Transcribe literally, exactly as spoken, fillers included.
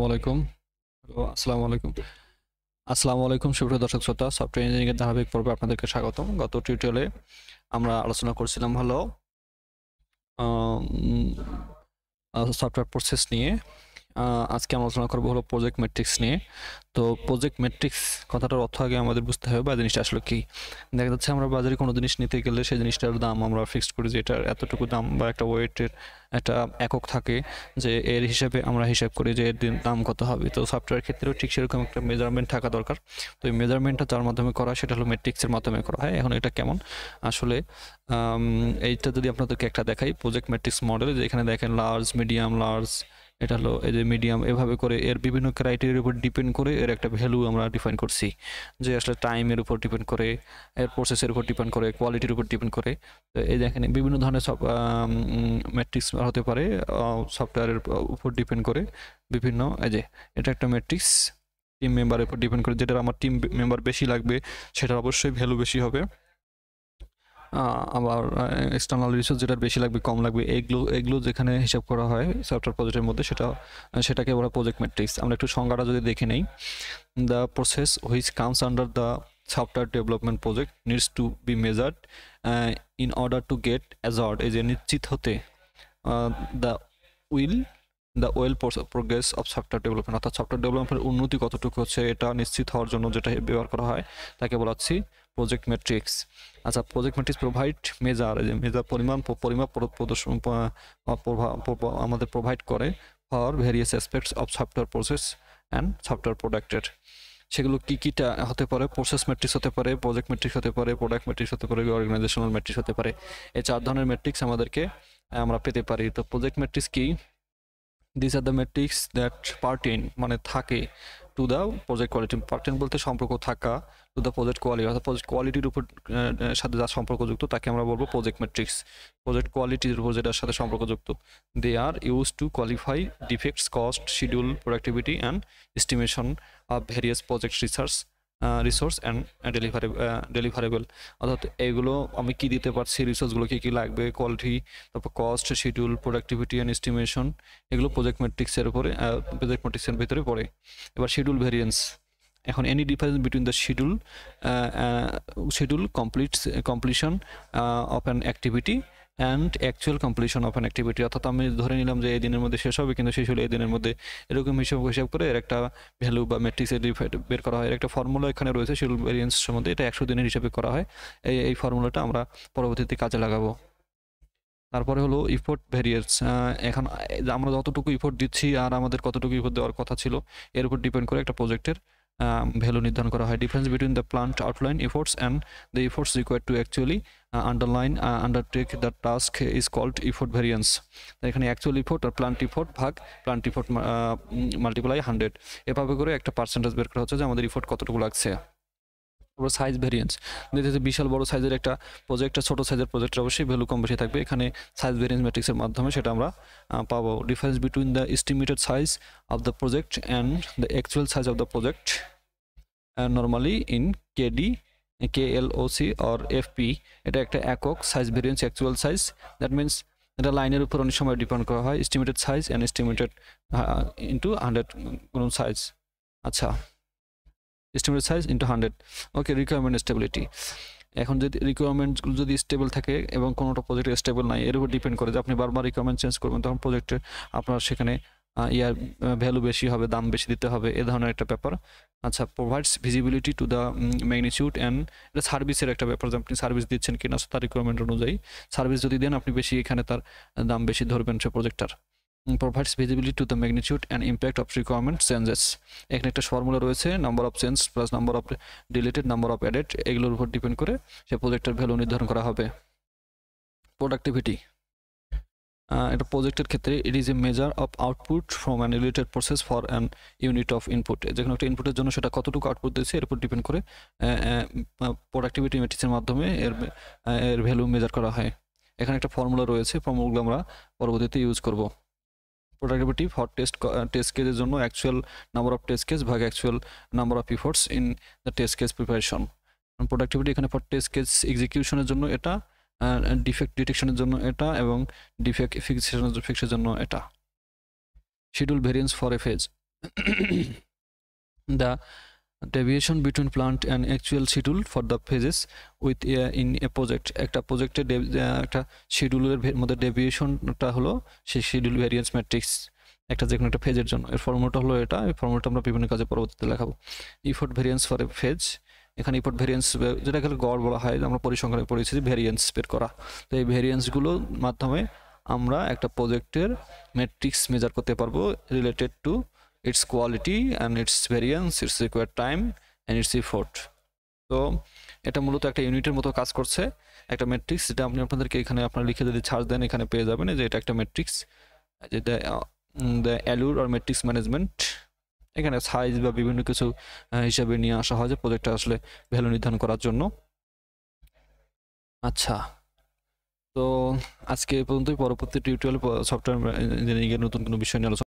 আসসালামু আলাইকুম। হ্যালো, আসসালামু আলাইকুম। আসসালামু আলাইকুম সুপ্রিয় দর্শক শ্রোতা, সফটওয়্যার ইঞ্জিনিয়ারিং এর ধারাবাহিক পর্বে আপনাদেরকে স্বাগতম। গত টিউটোরিয়ালে আমরা আলোচনা করছিলাম হলো আম আ সফটওয়্যার প্রসেস নিয়ে। আ আজকে আমরা আলোচনা করব হলো প্রজেক্ট ম্যাট্রিক্স নিয়ে। তো প্রজেক্ট ম্যাট্রিক্স কথাটার অর্থ আগে আমাদের বুঝতে হবে বা জিনিসটা আসলে কি। দেখা যাচ্ছে আমরা বাজারে কোনো জিনিস নিতে গেলে সেই জিনিসটার দাম আমরা ফিক্সড করি যে এটার এতটুকু দাম বা একটা ওয়েটের একটা একক থাকে, যে এর হিসাবে আমরা হিসাব করি যে এর দিন দাম কত হবে। তো সফটওয়্যার ক্ষেত্রেও ঠিক সেরকম একটা মেজারমেন্ট থাকা দরকার। তো এই মেজারমেন্টটা যার মাধ্যমে করা সেটা হলো ম্যাট্রিক্সের মাধ্যমে করা হয়। এখন এটা কেমন আসলে, আম এইটা যদি আপনাদেরকে একটা দেখাই প্রজেক্ট ম্যাট্রিক্স মডেল, যে এখানে দেখেন লার্জ, মিডিয়াম, লার্জ, এটা হলো এই যে মিডিয়াম, এভাবে করে এর বিভিন্ন ক্রাইটেরিয়ার উপর ডিপেন্ড করে এর একটা ভ্যালু আমরা ডিফাইন করছি, যে আসলে টাইমের উপর ডিপেন্ড করে, এর প্রসেসের উপর ডিপেন্ড করে, কোয়ালিটির উপর ডিপেন্ড করে। তো এই দেখেন বিভিন্ন ধরনের সব ম্যাট্রিক্স হতে পারে সফটওয়্যারের উপর ডিপেন্ড করে বিভিন্ন। এই যে এটা একটা ম্যাট্রিক্স টিম মেম্বারের উপর ডিপেন্ড করে, যেটা আমার টিম মেম্বার বেশি লাগবে সেটার অবশ্যই ভ্যালু বেশি হবে। আবার এক্সটার্নাল রিসোর্স যেটার বেশি লাগবে কম লাগবে, এগুলো এগুলো যেখানে হিসাব করা হয় সফটওয়্যার প্রজেক্টের মধ্যে, সেটা সেটাকে বলা প্রজেক্ট ম্যাট্রিক্স। আমরা একটু সংজ্ঞাটা যদি দেখে নেই, the process which comes under the software development project needs to be measured in order to get assured, এই যে নিশ্চিত হতে, the will the well progress of software development, অর্থাৎ সফটওয়্যার ডেভেলপমেন্টের উন্নতি কতটুকু হচ্ছে এটা নিশ্চিত হওয়ার জন্য যেটা ব্যবহার করা হয় তাকে বলা হচ্ছে প্রজেক্ট ম্যাট্রিক্স। আচ্ছা, প্রজেক্ট ম্যাট্রিক্স প্রোভাইড মেজার, যে মেজার পরিমাণ পরিমাপ প্রদর্শন আমাদের প্রোভাইড করে for various aspects of software process and software প্রোডাক্টের। সেগুলো কী কীটা হতে পারে? প্রসেস ম্যাট্রিক্স হতে পারে, প্রজেক্ট ম্যাট্রিক্স হতে পারে, প্রোডাক্ট ম্যাট্রিক্স হতে পারে, অর্গানাইজেশনাল ম্যাট্রিক্স হতে পারে। এই চার ধরনের ম্যাট্রিক্স আমাদেরকে আমরা পেতে পারি। তো প্রজেক্ট ম্যাট্রিক্স কি? These are the metrics that pertain মানে থাকে to the project quality. Pertain বলতে সম্পর্ক থাকা, টু দ্য প্রজেক্ট কোয়ালিটি, অর্থাৎ প্রজেক্ট কোয়ালিটির উপর সাথে যার সম্পর্কযুক্ত তাকে আমরা বলবো প্রজেক্ট ম্যাট্রিক্স। প্রজেক্ট কোয়ালিটির উপর যেটার সাথে সম্পর্কযুক্ত, they are use to qualify defects, cost, schedule, productivity and estimation of various project research resource and delivery deliverable. অর্থাৎ এগুলো আমি কি দিতে পারছি, রিসোর্সগুলো কী কী লাগবে, কোয়ালিটি, তারপর cost, schedule, productivity and estimation, এগুলো প্রজেক্ট ম্যাট্রিক্সের উপরে প্রজেক্ট ম্যাট্রিক্সের ভিতরে পড়ে। এবার শিডিউল ভেরিয়েন্স, এখন any difference between the schedule schedule complete completion of an activity and actual completion of an activity, অর্থাৎ আমি ধরে নিলাম যে এই দিনের মধ্যে শেষ হবে কিন্তু শেষ হলো এই দিনের মধ্যে, এরকম হিসাব হিসাব করে এর একটা ভ্যালু বা ম্যাট্রিক্সের বের করা হয়। এর একটা ফর্মুলা এখানে রয়েছে শিডিউল ভেরিয়েন্স সম্বন্ধে, এটা একশো দিনের হিসাবে করা হয়। এই এই ফর্মুলাটা আমরা পরবর্তীতে কাজে লাগাবো। তারপরে হলো ইফোর্ট ভেরিয়েন্স, এখন আমরা যতটুকু ইফোর্ট দিচ্ছি আর আমাদের কতটুকু ইফোর্ট দেওয়ার কথা ছিল এর উপর ডিপেন্ড করে একটা প্রজেক্টের ভ্যালু নির্ধারণ করা হয়। Difference between the planned outline efforts and the efforts required to actually underline undertake the task is called effort variance. এখানে অ্যাকচুয়াল ইফোর্ট আর প্ল্যান্ট ইফোর্ট ভাগ প্ল্যান্ট ইফোর্ট মাল্টিপ্লাই হান্ড্রেড, এভাবে করে একটা পার্সেন্টেজ বের করা হচ্ছে যে আমাদের ইফোর্ট কতটুকু লাগছে। তারপর সাইজ ভেরিয়েন্স, যেহেতু বিশাল বড় সাইজের একটা প্রজেক্ট, ছোটো সাইজের প্রজেক্টের অবশ্যই ভ্যালু কম বেশি থাকবে, এখানে সাইজ ভেরিয়েন্স ম্যাট্রিক্সের মাধ্যমে সেটা আমরা পাবো। Difference between the estimated size of the project and the actual size of the project normally in KD, KLOC or FP, এটা একটা একক size variance actual size, that means এটা লাইনের উপর অনেক সময় ডিপেন্ড করা হয়, estimated size and estimated into hundred গুণ সাইজ। আচ্ছা, estimated size into hundred. Okay, requirement stability, এখন যদি রিকোয়ারমেন্টগুলো যদি স্টেবল থাকে এবং কোনোটা প্রজেক্ট স্টেবল নাই, এর উপর ডিপেন্ড করে যে আপনি বারবার রিকোয়ারমেন্ট চেঞ্জ করবেন, তখন প্রজেক্টে আপনার সেখানে ইয়ার ভ্যালু বেশি হবে, দাম বেশি দিতে হবে, এ ধরনের একটা ব্যাপার। আচ্ছা, provides visibility to the magnitude and এটা সার্ভিসের একটা ব্যাপার, যে আপনি সার্ভিস দিচ্ছেন কিনা তার রিকোয়ারমেন্ট অনুযায়ী। সার্ভিস যদি দেন আপনি বেশি, এখানে তার দাম বেশি ধরবেন সে প্রজেক্টটার। provides visibility to the magnitude and impact of requirement changes, এখানে একটা ফর্মুলা রয়েছে, number of change plus number of deleted, number of added, এগুলোর উপর ডিপেন্ড করে সে প্রজেক্টের ভ্যালু নির্ধারণ করা হবে। প্রোডাক্টিভিটি, এটা প্রজেক্টের ক্ষেত্রে it is a measure of output from an related process for an unit of input, যেখানে একটা ইনপুটের জন্য সেটা কতটুকু আউটপুট দিচ্ছে এর উপর ডিপেন্ড করে প্রোডাক্টিভিটি ম্যাট্রিক্সের মাধ্যমে এর এর ভ্যালু মেজার করা হয়। এখানে একটা ফর্মুলা রয়েছে, ফর্মুলাগুলো আমরা পরবর্তীতে ইউজ করব। প্রোডাক্টিভিটি ফর টেস্ট টেস্ট কেসের জন্য actual number of test case ভাগ actual number of efforts in the test case preparation. Productivity এখানে ফর টেস্ট কেস এক্সিকিউশনের জন্য এটা, ডিফেক্ট ডিটেকশনের জন্য এটা, এবং ডিফেক্ট ফিক্সেশনের ফিক্সের জন্য এটা। Schedule variance for a phase, the deviation between plant and actual schedule for the phases with uh, in a project একটা প্রজেক্টে একটা শিডিউলের মধ্যে ডেভিয়েশনটা হলো সেই শিডিউল ভ্যারিয়েন্স ম্যাট্রিক্স একটা যে কোনো একটা ফেজের জন্য। এর ফর্মুলাটা হলো এটা, এই ফর্মুলাটা আমরা বিভিন্ন কাজে পরবর্তীতে দেখাবো। Effort variance for a phase, এখানে ইফোর্ট ভ্যারিয়েন্স যেটা খেলে গড় বলা হয়, আমরা পরিসংখ্যানে পড়েছি ভ্যারিয়েন্স বের করা। তো এই ভ্যারিয়েন্সগুলোর মাধ্যমে আমরা একটা প্রজেক্টের ম্যাট্রিক্স মেজার করতে পারবো related to its quality and its variance, its required time and its effort। তো এটা মূলত একটা ইউনিটের মতো কাজ করছে, একটা ম্যাট্রিক্স, যেটা আপনি আপনাদেরকে এখানে আপনারা লিখে যদি ছাড় দেন এখানে পেয়ে যাবেন যে এটা একটা ম্যাট্রিক্স, যেটা দ্য অ্যালুর আর ম্যাট্রিক্স ম্যানেজমেন্ট। এখানে সাইজ বা বিভিন্ন কিছু হিসাবে নিয়ে আসা হয় যে প্রজেক্টটা আসলে ভ্যালু নির্ধারণ করার জন্য। আচ্ছা, তো আজকে এই পর্যন্তই। পরবর্তী টিউটোরিয়ালে সফটওয়্যার ইঞ্জিনিয়ারিং এর নতুন কোনো বিষয় নিয়ে আলোচনা